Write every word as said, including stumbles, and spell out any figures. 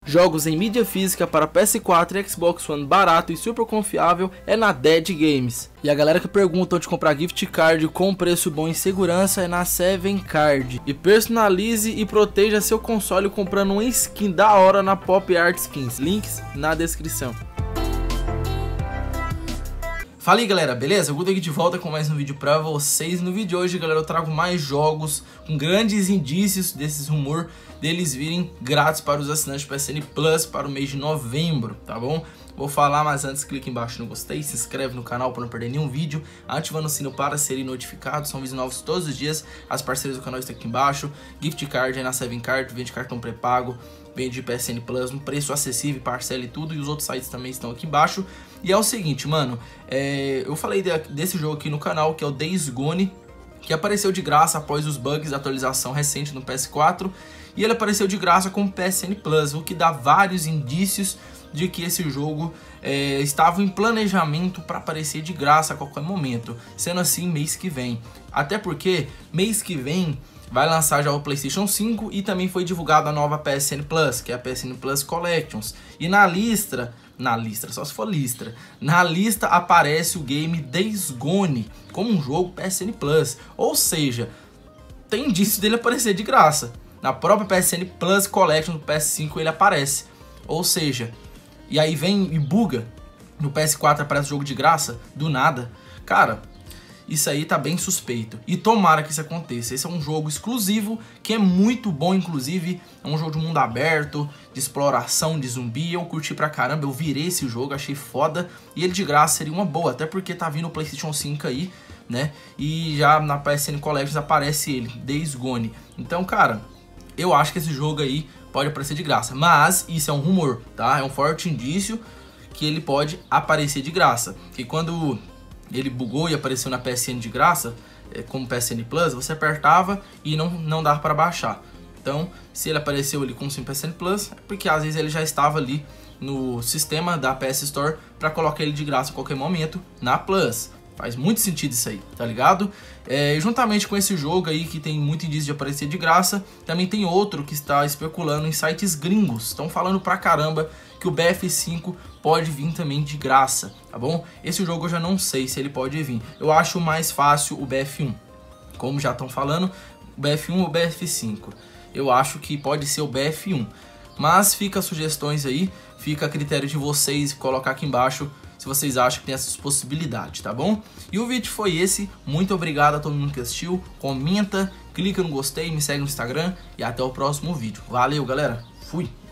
Jogos em mídia física para P S quatro e Xbox One barato e super confiável é na Dead Games. E a galera que pergunta onde comprar gift card com preço bom e segurança é na Seven Card. E personalize e proteja seu console comprando uma skin da hora na Pop Art Skins. Links na descrição. Fala aí galera, beleza? Eu Guto aqui de volta com mais um vídeo pra vocês. No vídeo de hoje, galera, eu trago mais jogos com grandes indícios desses rumor deles virem grátis para os assinantes do P S N Plus para o mês de novembro, tá bom? Vou falar, mas antes clique embaixo no gostei, se inscreve no canal para não perder nenhum vídeo, ativando o sino para serem notificados, são vídeos novos todos os dias, as parceiras do canal estão aqui embaixo, gift card aí na Seven Card, vende cartão pré-pago, vende P S N Plus, um preço acessível, parcela e tudo, e os outros sites também estão aqui embaixo. E é o seguinte, mano, é, eu falei de, desse jogo aqui no canal, que é o Days Gone, que apareceu de graça após os bugs da atualização recente no P S quatro, e ele apareceu de graça com o P S N Plus, o que dá vários indícios de que esse jogo é, estava em planejamento para aparecer de graça a qualquer momento, sendo assim mês que vem. Até porque mês que vem vai lançar já o PlayStation cinco e também foi divulgada a nova P S N Plus, que é a P S N Plus Collections. E na lista, na lista, só se for lista, na lista aparece o game Days Gone como um jogo P S N Plus. Ou seja, tem indício dele aparecer de graça. Na própria P S N Plus Collection do P S cinco ele aparece. Ou seja, e aí vem e buga, no P S quatro aparece jogo de graça, do nada. Cara, isso aí tá bem suspeito. E tomara que isso aconteça. Esse é um jogo exclusivo, que é muito bom, inclusive. É um jogo de mundo aberto, de exploração, de zumbi. Eu curti pra caramba, eu virei esse jogo, achei foda. E ele de graça seria uma boa, até porque tá vindo o PlayStation cinco aí, né? E já na P S N Collections aparece ele, Days Gone. Então, cara, eu acho que esse jogo aí pode aparecer de graça. Mas isso é um rumor, tá? É um forte indício que ele pode aparecer de graça. Que quando ele bugou e apareceu na P S N de graça, é, como P S N Plus, você apertava e não, não dava para baixar. Então, se ele apareceu ali como sim P S N Plus, é porque às vezes ele já estava ali no sistema da P S Store para colocar ele de graça a qualquer momento na Plus. Faz muito sentido isso aí, tá ligado? É, juntamente com esse jogo aí que tem muito indício de aparecer de graça, também tem outro que está especulando em sites gringos. Estão falando pra caramba que o B F cinco pode vir também de graça, tá bom? Esse jogo eu já não sei se ele pode vir. Eu acho mais fácil o B F um. Como já estão falando, o B F um ou o B F cinco. Eu acho que pode ser o B F um. Mas fica sugestões aí, fica a critério de vocês colocar aqui embaixo se vocês acham que tem essas possibilidades, tá bom? E o vídeo foi esse, muito obrigado a todo mundo que assistiu, comenta, clica no gostei, me segue no Instagram e até o próximo vídeo. Valeu, galera, fui!